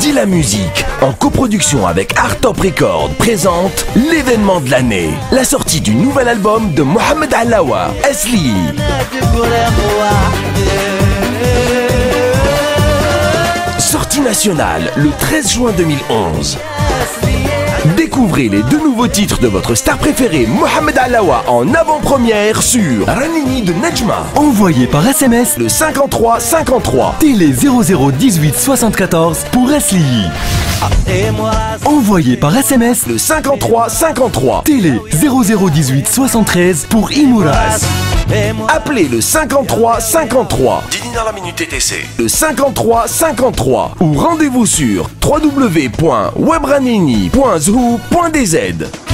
Dis la musique, en coproduction avec Art Top Record, présente l'événement de l'année. La sortie du nouvel album de Mohamed Alawa, Asli. Sortie nationale le 13 juin 2011. Découvrez les 2 nouveaux titres de votre star préférée Mohamed Alawa en avant-première sur Ranini de Nejma. Envoyé par SMS le 53 53. Télé 0018 74 pour Asli. Envoyé par SMS le 53 53. Télé 0018 73 pour Imouraz. Appelez le 53 53. Dini dans la minute TTC. Le 53 53. Ou rendez-vous sur www.webranini.zhou.dz.